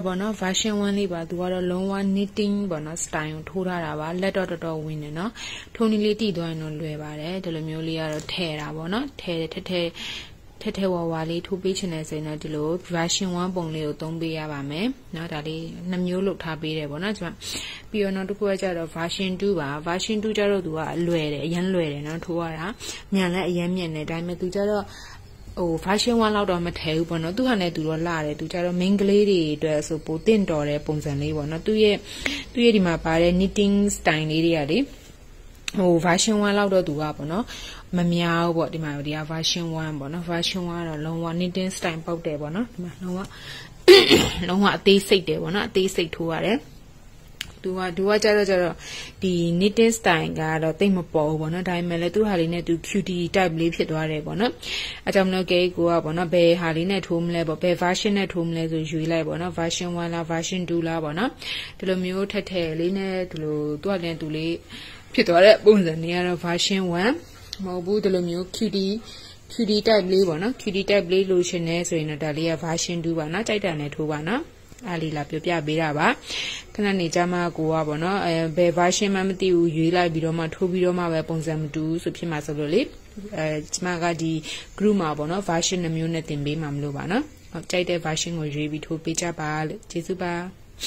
ပေါ့နော် version 1 လေးပါသူကတော့လုံးဝ knitting ပေါ့နော် style ကိုထိုးထားတာပါလက်တော့တော်တော်ဝင်နေနော်ထုံးနည်းလေးတည်သွားရင်တော့လွယ်ပါတယ်ဒီလိုမျိုးလေးကတော့ထည့်တာပေါ့နော်ထည့်ထဲဝါလေးထိုးပေးချင်တယ်ဆိုရင်တော့ဒီလို version 1 ပုံလေးကိုသုံးပေးရပါမယ်เนาะဒါလေးနှစ်မျိုးလုပ်ထားပေးတယ်ပေါ့နော်ကျွန်မပြီးတော့နောက်တစ်ခုကကျတော့ version 2 ပါ version 2 ကျတော့သူကအလွယ်တယ်အရင်လွယ်တယ်เนาะထိုးရတာမြန်လည်းအရင်မြင့်တယ်ဒါပေမဲ့သူကျတော့version 1 လောက်တော့မထဲဘူးပေါ့နော်သူဟာနဲ့သူတော့လာတယ်သူကျတော့ main ကလေးတွေအတွက်ဆိုပိုတင့်တော်တဲ့ပုံစံလေးပေါ့နော်သူရဲ့ဒီမှာပါတဲ့ knitting style လေးတွေကလေversion 1 လောက်တော့သူကပေါ့နော်မများဘူးပေါ့ဒီမှာဒီက version 1 ပေါ့နော် version 1 ကတော့လုံးဝ knitting style ပေါက်တယ်ပေါ့နော်ဒီမှာလုံးဝအသေးစိတ်တယ်ပေါ့နော်အသေးစိတ်ထိုးရတယ်သူကကြတော့ဒီ knitting style ကတော့တိတ်မပေါ်ဘူးပေါ့နော်ဒါပေမဲ့လည်းသူ့ဟာလေးနဲ့သူ cutie type လေးဖြစ်သွားတယ်ပေါ့နော်အဲကြောင့်မလို့ကိုကပေါ့နော်ဘယ်ဟာလေးနဲ့ထိုးမလဲပေါ့ဘယ် version နဲ့ထိုးမလဲဆိုရွေးလိုက်ပေါ့နော် version 1 လား version 2 လားပေါ့နော်ဒီလိုမျိုးထက်လေးနဲ့ဒီလိုသူကလည်းသူလေးဖြစ်သွားတဲ့ပုံစံလေးကတော့ version 1 မဟုတ်ဘူးဒီလိုမျိုး cutie type လေးပေါ့နော် cutie type လေးလိုချင်နေဆိုရင်တော့ဒါလေးက version 2 ပါနော်ကြိုက်တာနဲ့ထိုးပါနော်အားလေးလာပြောပြပေးတာပါခဏနေကြမှာကိုကပေါ့နော်ဘယ် version မှမသိဘူးရွေးလိုက်ပြီးတော့မှထိုးပြီးတော့မှပဲပုံစံမတူဆိုဖြစ်မှာဆိုလို့လေကျမကဒီ group မှာပေါ့နော် version နှမျိုးနဲ့သင်ပေးမှာမလို့ပါနော်ကြိုက်တဲ့ version ကိုရွေးပြီးထိုးပေးကြပါလို့ကျေးဇူးပါ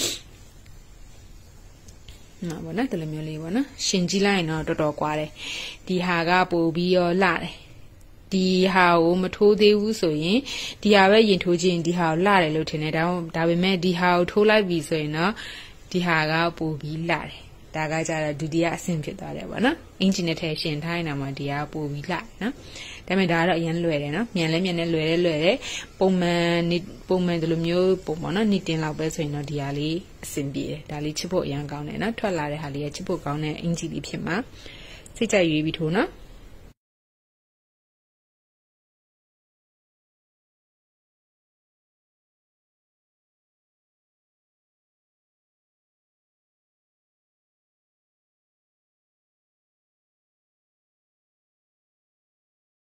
နော်ပေါ့နော်ဒီလိုမျိုးလေးပေါ့နော်ရှင်ကြည့်လိုက်ရင်တော့တော်တော်ကွာတယ်ဒီဟာကပို့ပြီးရောလှတယ်ဒီဟာကိုမထိုးသေးဘူးဆိုရင်ဒီဟာပဲရင်ထိုးခြင်းဒီဟာကိုလှတယ်လို့ထင်တယ်ဒါပေမဲ့ဒီဟာကိုထိုးလိုက်ပြီဆိုရင်တော့ဒီဟာကပို့ပြီးလှတယ်ဒါကကြတော့ဒုတိယအဆင့်ဖြစ်သွားတယ်ပေါ့နော်အင်ဂျင်နဲ့ထည့်ရှင်ထားနေတာမှာဒီဟာပို့ပြီးလှနော်ဒါပေမဲ့ဒါကတော့အရင်လွယ်တယ်နော်မြန်လဲမြန်နဲ့လွယ်တယ်ပုံမှန်ဒီလိုမျိုးပုံပေါ့နော်နှစ်တင်လောက်ပဲဆိုရင်တော့ဒီဟာလေးအဆင်ပြေတယ်ဒါလေးချစ်ဖို့အရင်ကောင်းတယ်နော်ထွက်လာတဲ့ဟာလေးကချစ်ဖို့ကောင်းတဲ့အင်ဂျင်လေးဖြစ်မှာစိတ်ကြရွေးပြီးထိုးနော်